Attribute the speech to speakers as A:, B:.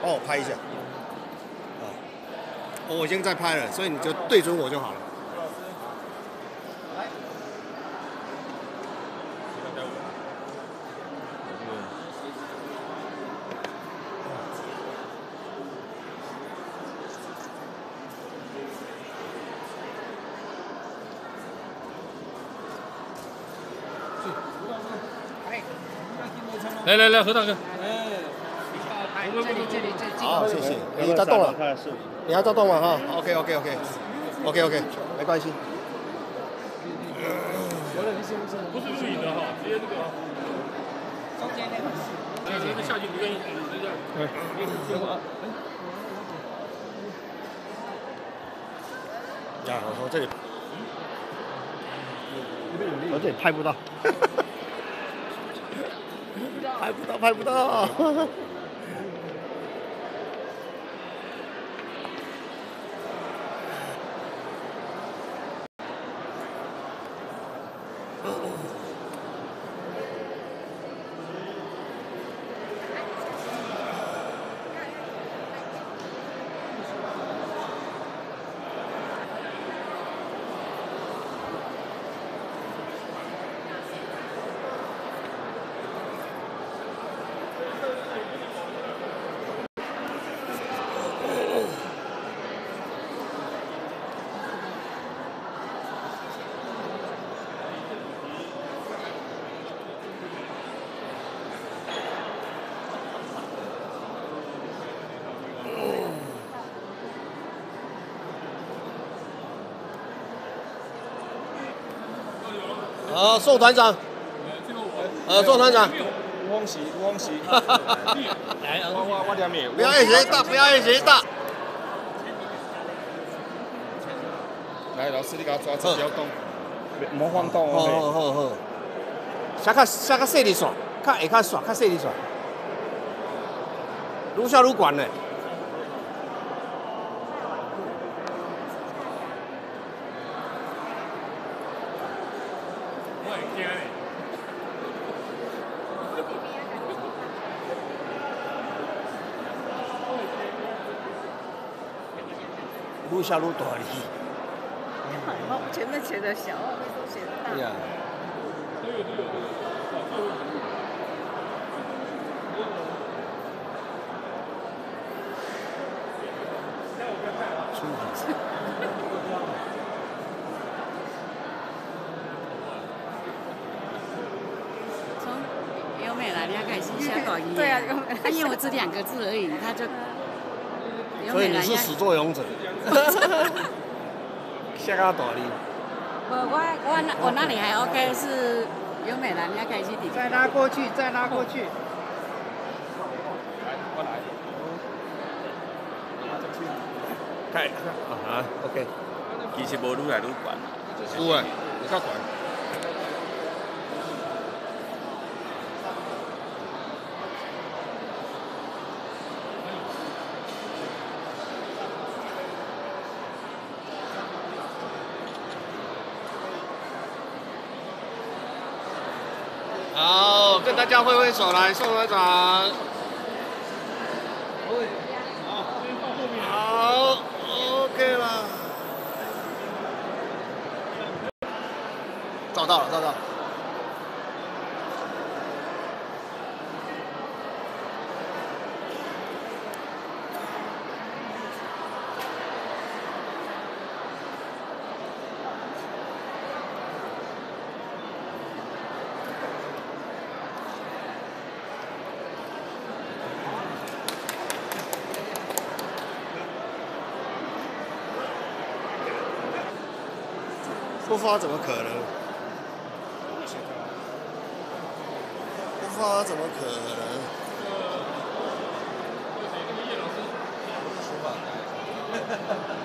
A: 帮我拍一下。啊，我已经在拍了，所以你就对准我就好了。来。
B: 来，何大哥。
A: 好，谢谢。你在动了？你还在动吗？哈 ，OK， 没关系。
B: 不是录影的哈，直接这个。中间那个。那下去不愿意，在这儿。
A: 呀，我这里，我这里拍不到。拍不到。好，宋团长。宋团长。
C: 吴峰喜。
A: 来，
C: 我两米。
A: 不要眼睛大，不要眼睛大。
C: 来，老师，你给我抓这条洞，莫晃动哦。
A: 好。下较细哩线，较下较线，较细哩线。愈下愈悬嘞。愈下愈大哩。
D: 前面写的小，后面都写的大。
A: 对呀。
D: 从优美来，你要开始下短语。
E: 对啊，
D: 因为我只2个字而已，他就。
A: 所以你是始作俑者。下个大哩。
D: 我那里还 OK， 是优美兰，你要开始底。
E: 再拉过去。
A: 开，OK。
C: 其实无愈来愈悬。
A: 有诶，有较悬。好，跟大家挥挥手来，宋团长。好 ，OK 了。找到了。不发怎么可能？不发怎么可能？说吧。